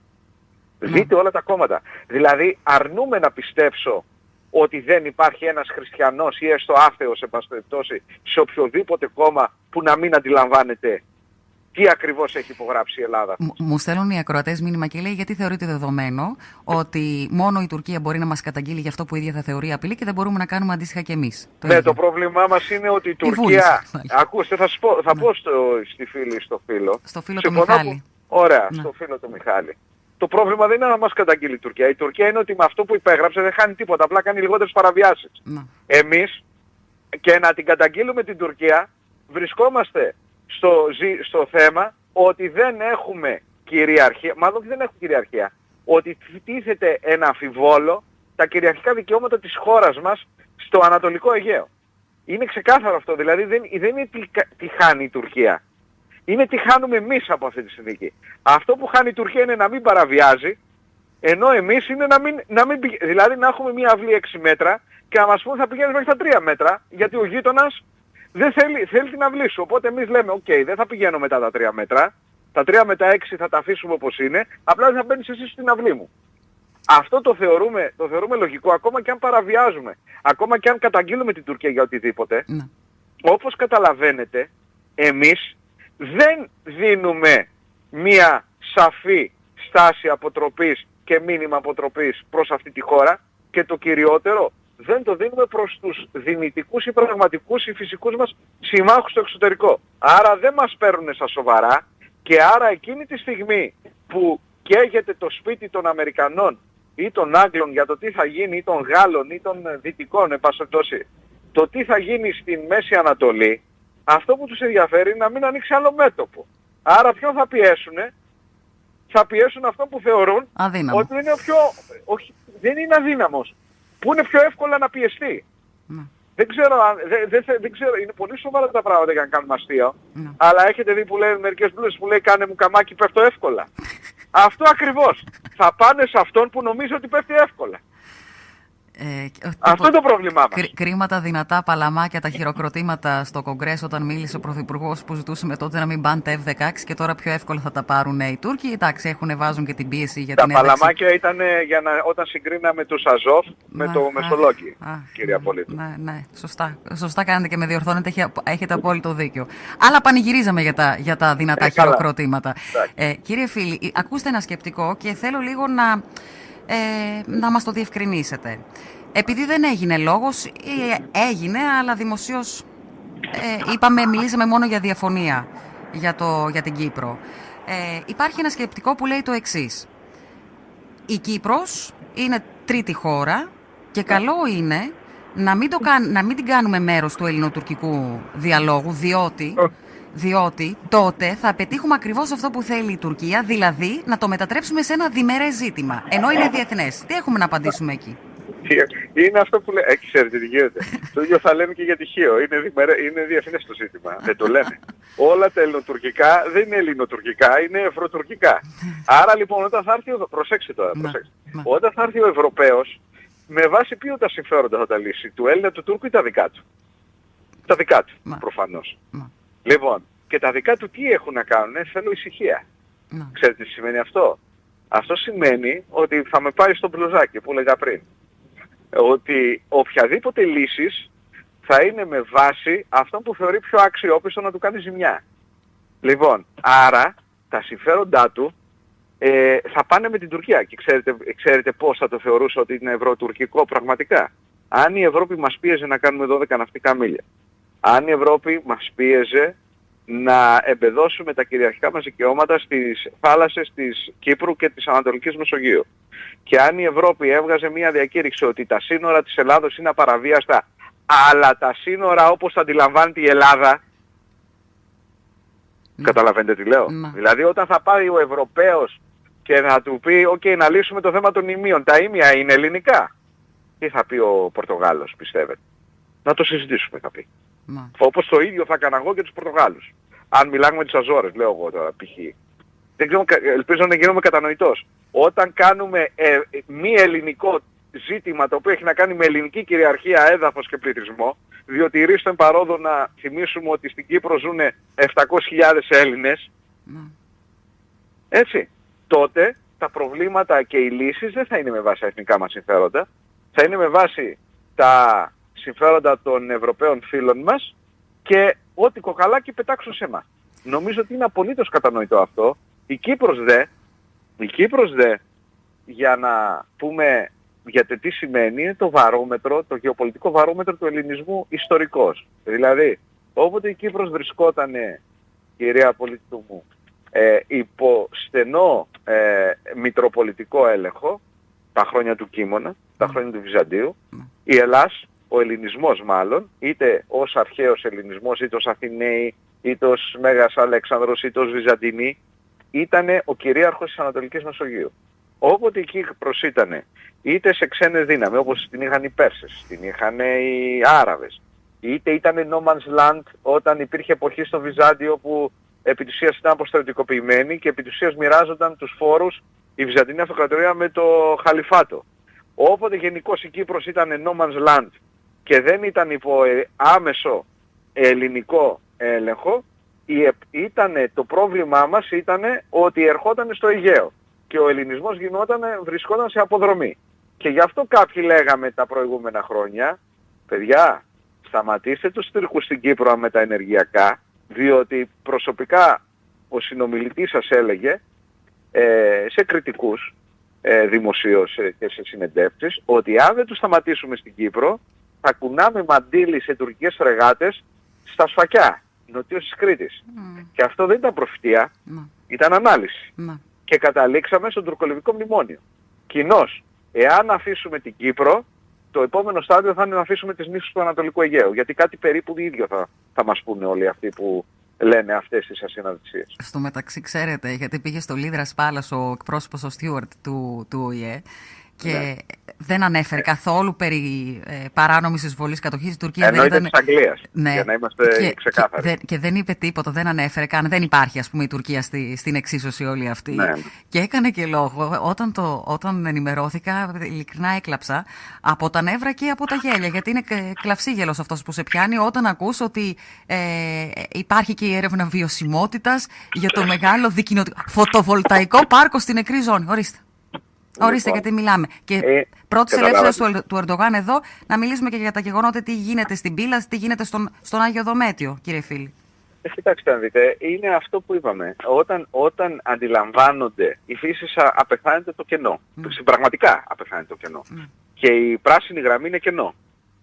Speaker 2: Δείτε όλα τα κόμματα. Δηλαδή, αρνούμε να πιστέψω ότι δεν υπάρχει ένας χριστιανός ή έστω άθεος, εν πάση περιπτώσει, σε οποιοδήποτε κόμμα που να μην αντιλαμβάνεται τι ακριβώς έχει υπογράψει η Ελλάδα. Μου,
Speaker 3: μου στέλνουν οι ακροατές μήνυμα και λέει, γιατί θεωρείται δεδομένο ότι μόνο η Τουρκία μπορεί να μας καταγγείλει για αυτό που η ίδια θα θεωρεί απειλή και δεν μπορούμε να κάνουμε αντίστοιχα κι εμείς. Το
Speaker 2: ναι, ίδιο. Το πρόβλημά μας είναι ότι η Τουρκία... Βούληση, ακούστε, θα, πω, θα ναι. πω στο, στη φίλη, στο φίλο.
Speaker 3: Στο φίλο του Μιχάλη.
Speaker 2: Που, ωραία, ναι. στο φίλο του Μιχάλη. Το πρόβλημα δεν είναι να μας καταγγείλει η Τουρκία. Η Τουρκία είναι ότι με αυτό που υπέγραψε δεν χάνει τίποτα, απλά κάνει λιγότερες παραβιάσεις. Ναι. Εμείς, και να την καταγγείλουμε την Τουρκία, βρισκόμαστε στο, στο θέμα ότι δεν έχουμε κυριαρχία, μάλλον δεν έχουμε κυριαρχία, ότι τίθεται ένα αμφιβόλο τα κυριαρχικά δικαιώματα της χώρας μας στο Ανατολικό Αιγαίο. Είναι ξεκάθαρο αυτό, δηλαδή δεν, δεν είναι τι, τι χάνει η Τουρκία. Είναι τι χάνουμε εμείς από αυτή τη συνθήκη. Αυτό που χάνει η Τουρκία είναι να μην παραβιάζει, ενώ εμείς είναι να μην, να μην πηγα... δηλαδή να έχουμε μια αυλή έξι μέτρα και να μας πούν θα πηγαίνεις μέχρι τα τρία μέτρα, γιατί ο γείτονας δεν θέλει, θέλει την αυλή σου. Οπότε εμείς λέμε, οκ, okay, δεν θα πηγαίνω μετά τα τρία μέτρα, τα τρία με τα έξι θα τα αφήσουμε όπως είναι, απλά δεν θα μπαίνεις εσύ στην αυλή μου. Αυτό το θεωρούμε, το θεωρούμε λογικό, ακόμα και αν παραβιάζουμε, ακόμα και αν καταγγείλουμε την Τουρκία για οτιδήποτε. Ναι. Όπως καταλαβαίνετε, εμείς δεν δίνουμε μία σαφή στάση αποτροπής και μήνυμα αποτροπής προς αυτή τη χώρα, και το κυριότερο, δεν το δίνουμε προς τους δυνητικούς ή πραγματικούς ή φυσικούς μας συμμάχους στο εξωτερικό. Άρα δεν μας παίρνουν στα σοβαρά, και άρα εκείνη τη στιγμή που καίγεται το σπίτι των Αμερικανών ή των Άγγλων για το τι θα γίνει, ή των Γάλλων ή των Δυτικών, εν πάση περιπτώσει, το τι θα γίνει στην Μέση Ανατολή, αυτό που τους ενδιαφέρει είναι να μην ανοίξει άλλο μέτωπο. Άρα ποιον θα πιέσουνε? Θα πιέσουν αυτό που θεωρούν αδύναμο. Ότι είναι πιο... όχι, δεν είναι αδύναμος. Που είναι πιο εύκολα να πιεστεί. Mm. Δεν ξέρω, δεν, δεν, δεν ξέρω, είναι πολύ σοβαρά τα πράγματα για να κάνουμε αστείο.
Speaker 3: Ναι.
Speaker 2: Αλλά έχετε δει που λέει μερικές μπλούζες που λέει κάνε μου καμάκι πέφτω εύκολα. Αυτό ακριβώς. Θα πάνε σε αυτόν που νομίζει ότι πέφτει εύκολα.
Speaker 3: Ε,
Speaker 2: Αυτό είναι το πρόβλημά μας.
Speaker 3: Κρί, κρίματα δυνατά, παλαμάκια, τα χειροκροτήματα στο Κογκρέσο όταν μίλησε ο Πρωθυπουργός που ζητούσαμε τότε να μην πάνε τα εφ δεκαέξι και τώρα πιο εύκολα θα τα πάρουν οι Τούρκοι. Εντάξει, έχουν βάζουν και την πίεση για
Speaker 2: τα
Speaker 3: την ένταξη.
Speaker 2: Τα παλαμάκια ήταν για να, όταν συγκρίναμε τους Αζόφ με
Speaker 3: να,
Speaker 2: το Μεσολόγγι, κυρία
Speaker 3: ναι,
Speaker 2: Πολίτου.
Speaker 3: Ναι, ναι, σωστά. Σωστά κάνετε και με διορθώνετε, έχετε, έχετε απόλυτο δίκιο. Αλλά πανηγυρίζαμε για τα, για τα δυνατά ε, χειροκροτήματα. Ε, κύριε Φίλη, ακούστε ένα σκεπτικό και θέλω λίγο να, ε, να μας το διευκρινίσετε. Επειδή δεν έγινε λόγος, έγινε, αλλά δημοσίως ε, είπαμε, μιλήσαμε μόνο για διαφωνία για, το, για την Κύπρο. Ε, υπάρχει ένα σκεπτικό που λέει το εξής. Η Κύπρος είναι τρίτη χώρα και καλό είναι να μην, το, να μην την κάνουμε μέρος του ελληνοτουρκικού διαλόγου, διότι, διότι τότε θα πετύχουμε ακριβώς αυτό που θέλει η Τουρκία, δηλαδή να το μετατρέψουμε σε ένα διμερές ζήτημα, ενώ είναι διεθνές. Τι έχουμε να απαντήσουμε εκεί?
Speaker 2: Είναι αυτό που λέει. Ε, ξέρετε τι γίνεται. Το ίδιο θα λένε και για τυχαίο. Είναι, διμερε... είναι διεθνές το ζήτημα. Δεν το λένε. Όλα τα ελληνοτουρκικά δεν είναι ελληνοτουρκικά, είναι ευρωτουρκικά. Άρα λοιπόν όταν θα έρθει ο... Προσέξτε τώρα. Προσέξτε. Να, να. Όταν θα έρθει ο Ευρωπαίος, με βάση ποιο τα συμφέροντα θα τα λύσει, του Έλληνα, του Τούρκου ή τα δικά του? Τα δικά του, να. προφανώς. Να. Λοιπόν, και τα δικά του τι έχουν να κάνουν? Ε, θέλω ησυχία. Να. Ξέρετε τι σημαίνει αυτό? Αυτό σημαίνει ότι θα με πάει στο μπλουζάκι που έλεγα πριν. Ότι οποιαδήποτε λύση θα είναι με βάση αυτό που θεωρεί πιο αξιόπιστο να του κάνει ζημιά. Λοιπόν, άρα τα συμφέροντά του ε, θα πάνε με την Τουρκία. Και ξέρετε, ξέρετε πώς θα το θεωρούσα ότι είναι ευρωτουρκικό πραγματικά? Αν η Ευρώπη μας πίεζε να κάνουμε δώδεκα ναυτικά μίλια, αν η Ευρώπη μας πίεζε να εμπεδώσουμε τα κυριαρχικά μας δικαιώματα στις θάλασσες της Κύπρου και της Ανατολικής Μεσογείου, και αν η Ευρώπη έβγαζε μια διακήρυξη ότι τα σύνορα της Ελλάδος είναι απαραβίαστα, αλλά τα σύνορα όπως τα αντιλαμβάνεται η Ελλάδα, mm. καταλαβαίνετε τι λέω? Mm. Δηλαδή όταν θα πάει ο Ευρωπαίος και θα του πει «ΟΚ, okay, να λύσουμε το θέμα των ημείων, τα ήμια είναι ελληνικά», τι θα πει ο Πορτογάλος, πιστεύετε? Να το συζητήσουμε, θα πει. Mm. Όπως το ίδιο θα έκανα εγώ και τους Πορτογάλους. Αν μιλάμε με τις Αζόρες, λέω εγώ τώρα, π.χ. Δεν ξέρω, ελπίζω να γίνομαι κατανοητός. Όταν κάνουμε ε, μη ελληνικό ζήτημα το οποίο έχει να κάνει με ελληνική κυριαρχία, έδαφος και πληθυσμό, διότι η Ρίστον παρόδο να θυμίσουμε ότι στην Κύπρο ζουν επτακόσιες χιλιάδες Έλληνες, mm. έτσι, τότε τα προβλήματα και οι λύσεις δεν θα είναι με βάση τα εθνικά μας συμφέροντα, θα είναι με βάση τα συμφέροντα των Ευρωπαίων φίλων μας και ό,τι κοκαλάκι πετάξουν σε εμάς. Νομίζω ότι είναι απολύτως κατανοητό αυτό. Η Κύπρος δε, η Κύπρος δε, για να πούμε γιατί τι σημαίνει, είναι το βαρόμετρο, το γεωπολιτικό βαρόμετρο του ελληνισμού ιστορικός. Δηλαδή, όποτε η Κύπρος βρισκότανε, κυρία Πολίτου μου, ε, υπό στενό ε, μητροπολιτικό έλεγχο, τα χρόνια του Κίμωνα, τα χρόνια του Βυζαντίου, η Ελλάς, ο ελληνισμός μάλλον, είτε ως αρχαίος ελληνισμός, είτε ως Αθηναίοι, είτε ως Μέγας Αλέξανδρος, είτε ως Βυζαντινοί, ήταν ο κυρίαρχος της Ανατολικής Μεσογείου. Όποτε η Κύπρος ήταν είτε σε ξένες δύναμη, όπως την είχαν οι Πέρσες, την είχαν οι Άραβες, είτε ήταν no man's land όταν υπήρχε εποχή στο Βυζάντιο που επί της ουσίας ήταν αποστρατικοποιημένοι και επί της ουσίας μοιράζονταν τους φόρους η Βυζαντινή Αυτοκρατορία με το Χαλιφάτο. Όποτε γενικώς η Κύπρος ήταν no man's land και δεν ήταν υπό άμεσο ελληνικό έλεγχο, ήτανε, το πρόβλημά μας ήταν ότι ερχόταν στο Αιγαίο και ο ελληνισμός γινόταν, βρισκόταν σε αποδρομή. Και γι' αυτό κάποιοι λέγαμε τα προηγούμενα χρόνια, παιδιά, σταματήστε τους τυρκούς στην Κύπρο με τα ενεργειακά, διότι προσωπικά ο συνομιλητής σας έλεγε ε, σε κριτικούς ε, δημοσίως και σε συνεντεύξεις ότι αν δεν τους σταματήσουμε στην Κύπρο θα κουνάμε μαντίλι σε τουρκικές φρεγάτες στα σφακιά νοτίως της Κρήτης. Mm. Και αυτό δεν ήταν προφητεία, mm. ήταν ανάλυση. Mm. Και καταλήξαμε στο τουρκολιβικό μνημόνιο. Κοινώς, εάν αφήσουμε την Κύπρο, το επόμενο στάδιο θα είναι να αφήσουμε τις νήσους του Ανατολικού Αιγαίου. Γιατί κάτι περίπου ίδιο θα, θα μας πούνε όλοι αυτοί που λένε αυτές τις ασυναρτησίες.
Speaker 3: Στο μεταξύ, ξέρετε, γιατί πήγε στο Λίδρας Πάλας ο εκπρόσωπος, ο Στιούαρτ του, του Ο Η Ε, Και ναι. δεν ανέφερε καθόλου περί ε, παράνομης εισβολής κατοχής της Τουρκίας.
Speaker 2: Εννοείται
Speaker 3: δεν ήταν...
Speaker 2: της Αγγλίας,
Speaker 3: ναι.
Speaker 2: για να είμαστε
Speaker 3: και,
Speaker 2: ξεκάθαροι.
Speaker 3: Και, δεν, και δεν είπε τίποτα, δεν ανέφερε καν. Δεν υπάρχει, ας πούμε, η Τουρκία στη, στην εξίσωση όλη αυτή.
Speaker 2: Ναι.
Speaker 3: Και έκανε και λόγο. Όταν, το, όταν ενημερώθηκα, ειλικρινά έκλαψα από τα νεύρα και από τα γέλια. Γιατί είναι κλαυσίγελος αυτός που σε πιάνει όταν ακούς ότι ε, υπάρχει και η έρευνα βιωσιμότητας για το μεγάλο δικοινοτικό φωτοβολταϊκό πάρκο στην νεκρή ζώνη. Ορίστε. Ορίστε, λοιπόν, γιατί μιλάμε. Και ε, πρώτη ελεύθερη του, του Ερντογάν εδώ, να μιλήσουμε και για τα γεγονότα, τι γίνεται στην Πύλα, τι γίνεται στον, στον Άγιο Δομέτιο, κύριε Φίλη.
Speaker 2: Ε, κοιτάξτε να δείτε, είναι αυτό που είπαμε. Όταν, όταν αντιλαμβάνονται, η φύση απεχθάνεται το κενό. Mm. Πραγματικά απεχθάνεται το κενό. Mm. Και η πράσινη γραμμή είναι κενό.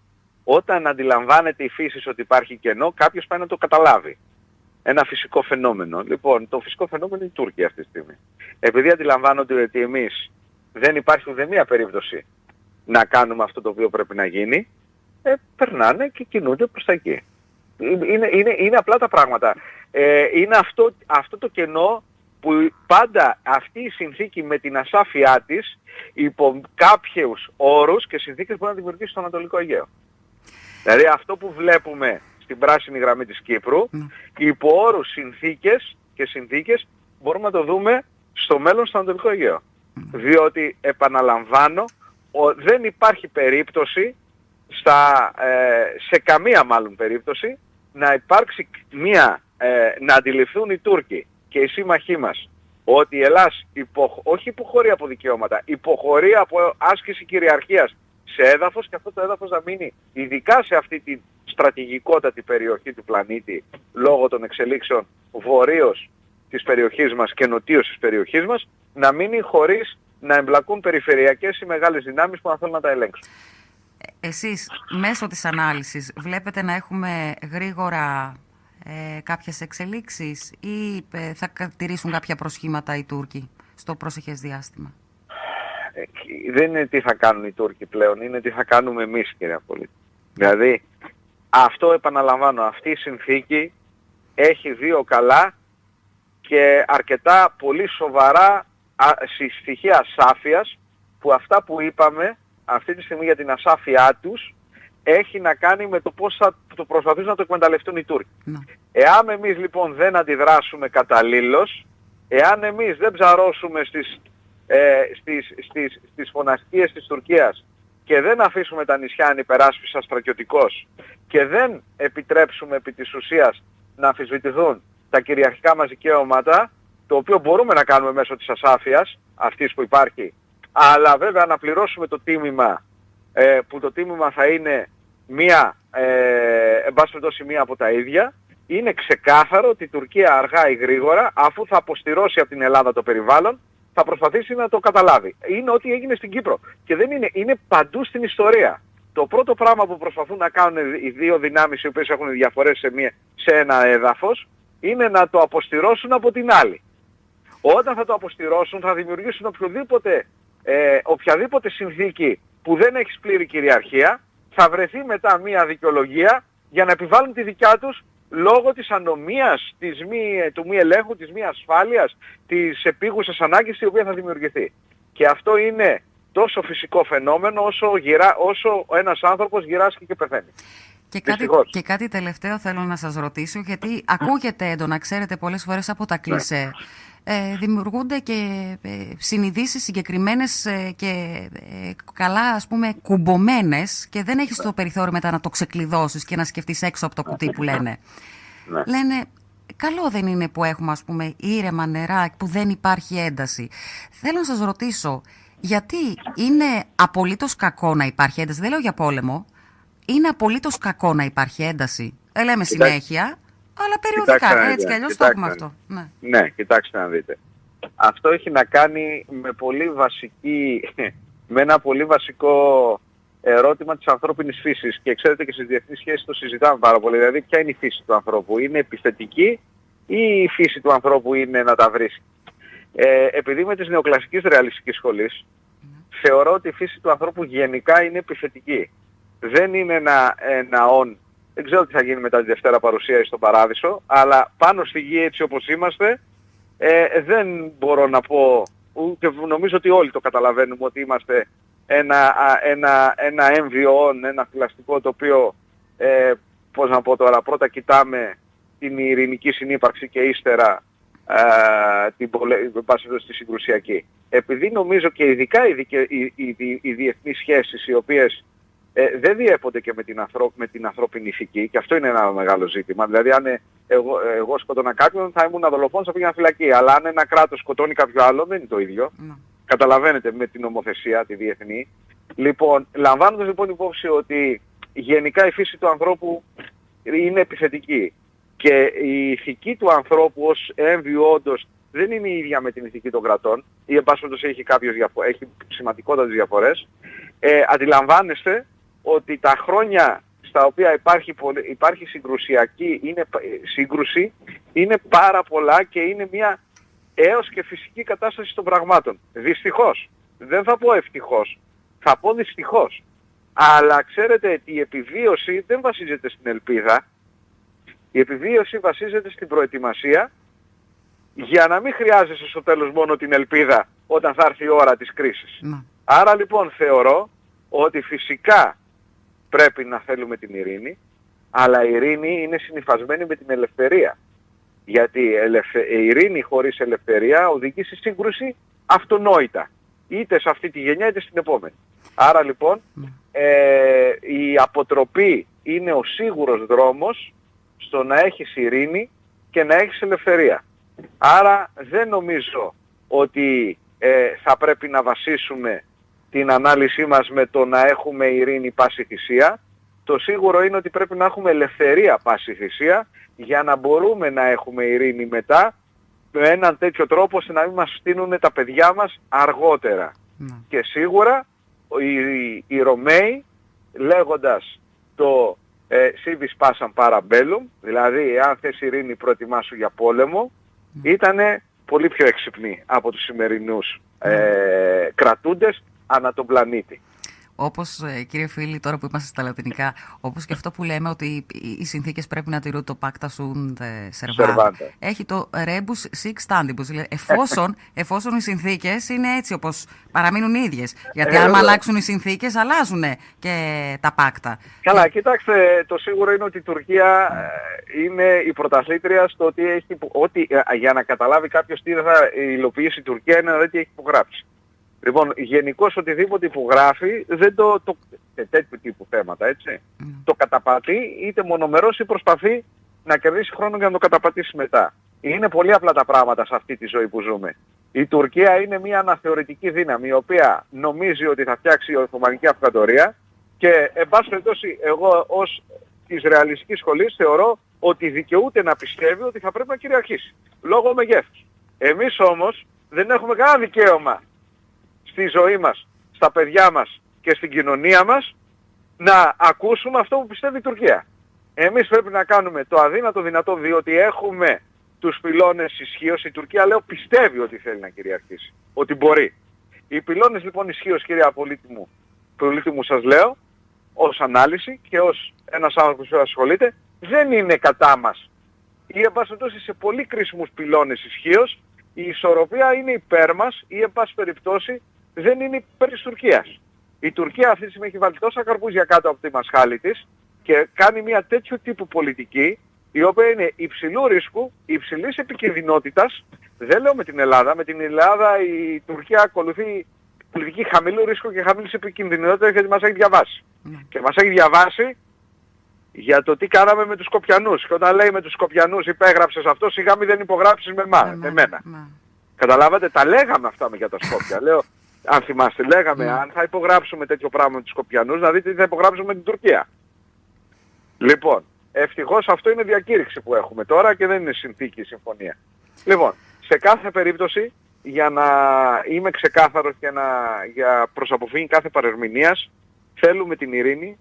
Speaker 2: Όταν αντιλαμβάνεται η φύση ότι υπάρχει κενό, κάποιος πάει να το καταλάβει. Ένα φυσικό φαινόμενο. Λοιπόν, το φυσικό φαινόμενο είναι η Τούρκια αυτή τη στιγμή. Επειδή αντιλαμβάνονται ότι εμείς δεν υπάρχει ούτε μία περίπτωση να κάνουμε αυτό το οποίο πρέπει να γίνει, ε, περνάνε και κινούνται προς τα εκεί. Είναι, είναι, είναι απλά τα πράγματα. Ε, είναι αυτό, αυτό το κενό που πάντα αυτή η συνθήκη με την ασάφειά της υπό κάποιους όρους και συνθήκες μπορεί να δημιουργήσει στο Ανατολικό Αιγαίο. Δηλαδή αυτό που βλέπουμε στην πράσινη γραμμή της Κύπρου, mm. υπό όρους συνθήκες και συνθήκες μπορούμε να το δούμε στο μέλλον στο Ανατολικό Αιγαίο. Mm. Διότι, επαναλαμβάνω, ο, δεν υπάρχει περίπτωση, στα, ε, σε καμία μάλλον περίπτωση, να υπάρξει μία, ε, να αντιληφθούν οι Τούρκοι και οι σύμμαχοί μας ότι η Ελλάς υπο, όχι υποχωρεί από δικαιώματα, υποχωρεί από άσκηση κυριαρχίας σε έδαφος και αυτό το έδαφος να μείνει ειδικά σε αυτή τη στρατηγικότατη περιοχή του πλανήτη λόγω των εξελίξεων βορείως της περιοχής μας και νοτίως της περιοχής μας, να μείνει χωρίς να εμπλακούν περιφερειακές ή μεγάλες δυνάμεις που να θέλουν να τα ελέγξουν.
Speaker 3: Εσείς μέσω της ανάλυσης βλέπετε να έχουμε γρήγορα ε, κάποιες εξελίξεις ή ε, θα τηρήσουν κάποια προσχήματα οι Τούρκοι στο προσεχές διάστημα?
Speaker 2: Ε, δεν είναι τι θα κάνουν οι Τούρκοι πλέον, είναι τι θα κάνουμε εμείς, κύριε Απολίτη. Δηλαδή, αυτό επαναλαμβάνω, αυτή η συνθήκη έχει δύο καλά και αρκετά πολύ σοβαρά στοιχεία ασάφειας, που αυτά που είπαμε αυτή τη στιγμή για την ασάφειά τους έχει να κάνει με το πώς θα το προσπαθήσουν να το εκμεταλλευτούν οι Τούρκοι. Ναι. Εάν εμείς λοιπόν δεν αντιδράσουμε καταλήλως, εάν εμείς δεν ψαρώσουμε στις, ε, στις, στις, στις φωνασκίες της Τουρκίας και δεν αφήσουμε τα νησιά ανυπεράσπιστα στρατιωτικώς και δεν επιτρέψουμε επί της ουσίας να αμφισβητηθούν τα κυριαρχικά μας δικαιώματα, το οποίο μπορούμε να κάνουμε μέσω της ασάφειας, αυτής που υπάρχει, αλλά βέβαια να πληρώσουμε το τίμημα, ε, που το τίμημα θα είναι μία, ε, εν πάση περιπτώσει μία από τα ίδια, είναι ξεκάθαρο ότι η Τουρκία αργά ή γρήγορα, αφού θα αποστηρώσει από την Ελλάδα το περιβάλλον, θα προσπαθήσει να το καταλάβει. Είναι ό,τι έγινε στην Κύπρο. Και δεν είναι, είναι παντού στην ιστορία. Το πρώτο πράγμα που προσπαθούν να κάνουν οι δύο δυνάμεις οι οποίες έχουν διαφορές σε, μία, σε ένα έδαφος, είναι να το αποστηρώσουν από την άλλη. Όταν θα το αποστηρώσουν θα δημιουργήσουν οποιοδήποτε, ε, οποιαδήποτε συνθήκη που δεν έχει πλήρη κυριαρχία, θα βρεθεί μετά μία δικαιολογία για να επιβάλλουν τη δικιά τους λόγω της ανομίας, της μη, του μη ελέγχου, της μη ασφάλειας, της επίγουσας ανάγκης η οποία θα δημιουργηθεί. Και αυτό είναι τόσο φυσικό φαινόμενο όσο, γυρά, όσο ένας άνθρωπος γυράσκει και πεθαίνει.
Speaker 3: Και κάτι, και κάτι τελευταίο θέλω να σας ρωτήσω, γιατί ακούγεται έντονα, ξέρετε, πολλές φορές από τα κλισέ. Ε, δημιουργούνται και ε, συνειδήσεις συγκεκριμένες ε, και ε, καλά, ας πούμε, κουμπωμένες και δεν έχεις το περιθώριο μετά να το ξεκλειδώσεις και να σκεφτείς έξω από το κουτί που λένε. Ναι. Λένε, καλό δεν είναι που έχουμε, ας πούμε, ήρεμα νερά, που δεν υπάρχει ένταση. Θέλω να σας ρωτήσω, γιατί είναι απολύτως κακό να υπάρχει ένταση? Δεν λέω για πόλεμο. Είναι απολύτως κακό να υπάρχει ένταση? Ε, λέμε συνέχεια. Αλλά περιοδικά, έτσι κι αλλιώς το έχουμε αυτό. Ναι.
Speaker 2: ναι, κοιτάξτε να δείτε. Αυτό έχει να κάνει με, πολύ βασική, με ένα πολύ βασικό ερώτημα της ανθρώπινης φύσης. Και ξέρετε και στις διεθνείς σχέσεις το συζητάμε πάρα πολύ. Δηλαδή, ποια είναι η φύση του ανθρώπου? Είναι επιθετική ή η φύση του ανθρώπου είναι να τα βρίσκει? Ε, επειδή είμαι της νεοκλασικής ρεαλιστικής σχολής, mm. θεωρώ ότι η φύση του ανθρώπου γενικά είναι επιθετική. Δεν είναι ένα, ένα όν. Δεν ξέρω τι θα γίνει μετά τη Δευτέρα παρουσίαση στον Παράδεισο, αλλά πάνω στη γη έτσι όπως είμαστε, ε, δεν μπορώ να πω, και νομίζω ότι όλοι το καταλαβαίνουμε, ότι είμαστε ένα, ένα, ένα έμβιο, ένα θηλαστικό το οποίο, ε, πώς να πω τώρα, πρώτα κοιτάμε την ειρηνική συνύπαρξη και ύστερα ε, την πάση στη συγκρουσιακή. Επειδή νομίζω και ειδικά οι, δικαι, οι, οι, οι, οι διεθνείς σχέσεις οι οποίες ε, δεν διέπονται και με την, ανθρω, με την ανθρώπινη ηθική, και αυτό είναι ένα μεγάλο ζήτημα. Δηλαδή αν εγώ, εγώ σκοτώνα κάποιον θα ήμουν δολοφόνος, θα πήγαινα φυλακή. Αλλά αν ένα κράτος σκοτώνει κάποιο άλλο δεν είναι το ίδιο. Mm. Καταλαβαίνετε, με την νομοθεσία, τη διεθνή. Λοιπόν, λαμβάνοντας λοιπόν υπόψη ότι γενικά η φύση του ανθρώπου είναι επιθετική και η ηθική του ανθρώπου ως έμβιο όντως δεν είναι η ίδια με την ηθική των κρατών, ή εν πάση περιπτώσει έχει, κάποιες διαφο- έχει σημαντικότατες διαφορές, ε, αντιλαμβάνεστε ότι τα χρόνια στα οποία υπάρχει, πολυ... υπάρχει συγκρουσιακή είναι... σύγκρουση είναι πάρα πολλά και είναι μια έως και φυσική κατάσταση των πραγμάτων. Δυστυχώς. Δεν θα πω ευτυχώς. Θα πω δυστυχώς. Αλλά ξέρετε ότι η επιβίωση δεν βασίζεται στην ελπίδα. Η επιβίωση βασίζεται στην προετοιμασία για να μην χρειάζεσαι στο τέλος μόνο την ελπίδα όταν θα έρθει η ώρα της κρίσης. Mm. Άρα λοιπόν θεωρώ ότι φυσικά πρέπει να θέλουμε την ειρήνη, αλλά η ειρήνη είναι συνυφασμένη με την ελευθερία. Γιατί η ειρήνη χωρίς ελευθερία οδηγεί σε σύγκρουση αυτονόητα. Είτε σε αυτή τη γενιά είτε στην επόμενη. Άρα λοιπόν ε, η αποτροπή είναι ο σίγουρος δρόμος στο να έχεις ειρήνη και να έχεις ελευθερία. Άρα δεν νομίζω ότι ε, θα πρέπει να βασίσουμε την ανάλυση μας με το να έχουμε ειρήνη πάση θυσία. Το σίγουρο είναι ότι πρέπει να έχουμε ελευθερία πάση θυσία για να μπορούμε να έχουμε ειρήνη μετά με έναν τέτοιο τρόπο ώστε να μην μας στείλουν τα παιδιά μας αργότερα. Mm. Και σίγουρα οι, οι, οι Ρωμαίοι λέγοντας το ε, civis pacem para bellum, δηλαδή αν θες ειρήνη προετοιμάσου για πόλεμο, mm. ήτανε πολύ πιο έξυπνοι από τους σημερινούς ε, mm. κρατούντες ανά τον πλανήτη.
Speaker 3: Όπως, κύριε φίλοι, τώρα που είμαστε στα λατινικά, όπως και αυτό που λέμε ότι οι συνθήκες πρέπει να τηρούν το pacta sunt servanda. Έχει το rebus sic stantibus. Δηλαδή, εφόσον, εφόσον οι συνθήκες είναι έτσι όπως παραμείνουν οι ίδιες. Γιατί αν αλλάξουν οι συνθήκες, αλλάζουν και τα pacta.
Speaker 2: Καλά, και... κοιτάξτε, το σίγουρο είναι ότι η Τουρκία είναι η πρωταθλήτρια στο ότι έχει, ότι, για να καταλάβει κάποιος τι θα υλοποιήσει η Τουρκία είναι να δει τι έχει υπογράψει. Λοιπόν, γενικώς οτιδήποτε υπογράφει δεν το, το σε τέτοιου τύπου θέματα, έτσι, mm. το καταπατεί είτε μονομερός ή προσπαθεί να κερδίσει χρόνο για να το καταπατήσει μετά. Είναι πολύ απλά τα πράγματα σε αυτή τη ζωή που ζούμε. Η Τουρκία είναι μια αναθεωρητική δύναμη η οποία νομίζει ότι θα φτιάξει η Οθωμανική Αυτοκρατορία και εν πάση περιπτώσει εγώ ως της ρεαλιστικής σχολής θεωρώ ότι δικαιούται να πιστεύει ότι θα πρέπει να κυριαρχήσει λόγω μεγέθους. Εμείς όμως δεν έχουμε κανένα δικαίωμα στη ζωή μας, στα παιδιά μας και στην κοινωνία μας να ακούσουμε αυτό που πιστεύει η Τουρκία. Εμείς πρέπει να κάνουμε το αδύνατο δυνατό, διότι έχουμε τους πυλώνες ισχύως. Η Τουρκία, λέω, πιστεύει ότι θέλει να κυριαρχήσει, ότι μπορεί. Οι πυλώνες λοιπόν ισχύως, κυρία πολίτη μου, πολίτη μου σας λέω, ως ανάλυση και ως ένας άνθρωπος που ασχολείται, δεν είναι κατά μας. Ή εν πάση περιπτώσει σε πολύ κρίσιμους πυλώνες ισχύως, η ισορροπία είναι υπέρ μας ή εν πάση περιπτώσει δεν είναι υπέρ της Τουρκίας. Η Τουρκία αυτή τη στιγμή έχει βάλει τόσα καρπούζια κάτω από τη μασχάλη της και κάνει μια τέτοιου τύπου πολιτική η οποία είναι υψηλού ρίσκου, υψηλής επικινδυνότητας. Δεν λέω με την Ελλάδα. Με την Ελλάδα η Τουρκία ακολουθεί πολιτική χαμηλού ρίσκου και χαμηλής επικινδυνότητας γιατί μας έχει διαβάσει. Mm. Και μας έχει διαβάσει για το τι κάναμε με τους Σκοπιανούς. Και όταν λέει με τους Σκοπιανούς υπέγραψες αυτό, σιγά μη δεν υπογράψεις με, μα, με μένα. Mm. Καταλάβατε, τα λέγαμε αυτά για τα Σκόπια. Λέω, αν θυμάστε, λέγαμε mm. αν θα υπογράψουμε τέτοιο πράγμα με τους Σκοπιανούς, να δείτε τι θα υπογράψουμε με την Τουρκία. Λοιπόν, ευτυχώς αυτό είναι διακήρυξη που έχουμε τώρα και δεν είναι συνθήκη συμφωνία. Λοιπόν, σε κάθε περίπτωση, για να είμαι ξεκάθαρος και να, για προς αποφύγη κάθε παρερμηνίας, θέλουμε την ειρήνη.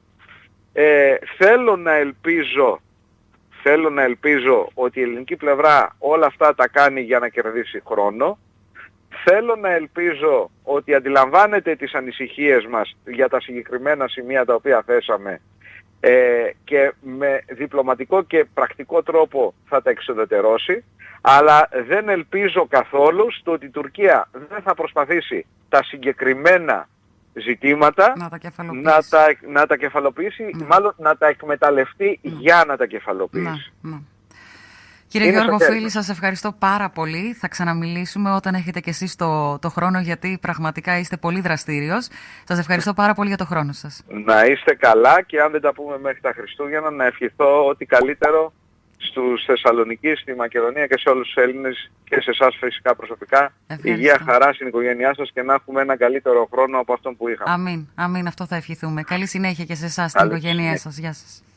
Speaker 2: Ε, θέλω να ελπίζω, θέλω να ελπίζω ότι η ελληνική πλευρά όλα αυτά τα κάνει για να κερδίσει χρόνο. Θέλω να ελπίζω ότι αντιλαμβάνεται τις ανησυχίες μας για τα συγκεκριμένα σημεία τα οποία θέσαμε ε, και με διπλωματικό και πρακτικό τρόπο θα τα εξοδετερώσει, αλλά δεν ελπίζω καθόλου στο ότι η Τουρκία δεν θα προσπαθήσει τα συγκεκριμένα ζητήματα
Speaker 3: να τα κεφαλοποιήσει,
Speaker 2: να τα, να τα κεφαλοποιήσει
Speaker 3: ναι.
Speaker 2: μάλλον να τα εκμεταλλευτεί ναι. για να τα κεφαλοποιήσει.
Speaker 3: Ναι, ναι. Κύριε είναι Γιώργο Φίλη, σας ευχαριστώ πάρα πολύ. Θα ξαναμιλήσουμε όταν έχετε και εσείς το, το χρόνο, γιατί πραγματικά είστε πολύ δραστήριος. Σας ευχαριστώ πάρα πολύ για το χρόνο σας.
Speaker 2: Να είστε καλά και αν δεν τα πούμε μέχρι τα Χριστούγεννα, να ευχηθώ ότι καλύτερο στους Θεσσαλονίκη, στη Μακεδονία και σε όλους τους Έλληνες και σε εσάς φυσικά προσωπικά. Ευχαριστώ. Υγεία, χαρά στην οικογένειά σας και να έχουμε έναν καλύτερο χρόνο από αυτόν που είχαμε.
Speaker 3: Αμήν, αμήν, αυτό θα ευχηθούμε. Καλή συνέχεια και σε εσάς, στην οικογένειά σας. Γεια σας.